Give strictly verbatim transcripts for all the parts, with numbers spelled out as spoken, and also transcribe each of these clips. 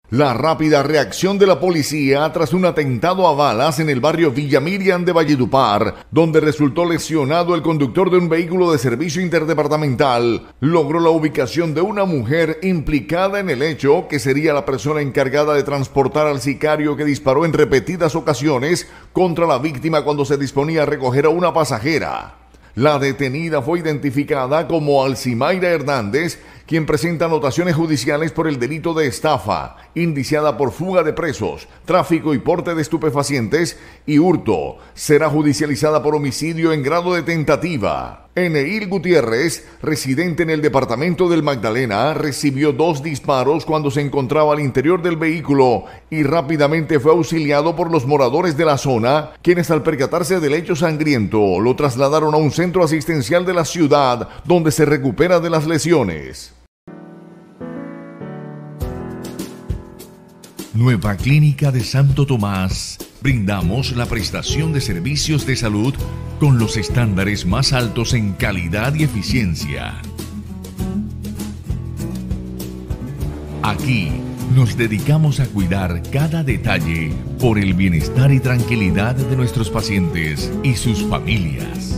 La rápida reacción de la policía tras un atentado a balas en el barrio Villa Miriam de Valledupar, donde resultó lesionado el conductor de un vehículo de servicio interdepartamental, logró la ubicación de una mujer implicada en el hecho, que sería la persona encargada de transportar al sicario que disparó en repetidas ocasiones contra la víctima cuando se disponía a recoger a una pasajera. La detenida fue identificada como Alcimaira Hernández, quien presenta anotaciones judiciales por el delito de estafa, indiciada por fuga de presos, tráfico y porte de estupefacientes y hurto. Será judicializada por homicidio en grado de tentativa. Eneil Gutiérrez, residente en el departamento del Magdalena, recibió dos disparos cuando se encontraba al interior del vehículo y rápidamente fue auxiliado por los moradores de la zona, quienes al percatarse del hecho sangriento lo trasladaron a un centro asistencial de la ciudad, donde se recupera de las lesiones. Nueva Clínica de Santo Tomás. Brindamos la prestación de servicios de salud con los estándares más altos en calidad y eficiencia. Aquí nos dedicamos a cuidar cada detalle por el bienestar y tranquilidad de nuestros pacientes y sus familias.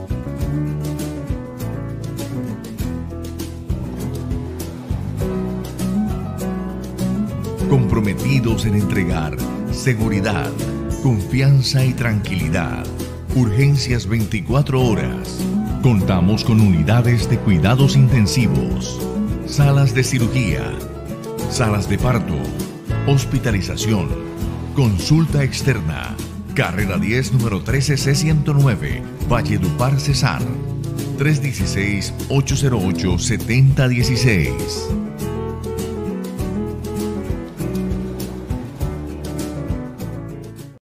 Comprometidos en entregar seguridad, confianza y tranquilidad. Urgencias veinticuatro horas. Contamos con unidades de cuidados intensivos, salas de cirugía, salas de parto, hospitalización, consulta externa. Carrera diez, número trece C ciento nueve, Valledupar, Cesar. tres uno seis, ocho cero ocho, siete cero uno seis.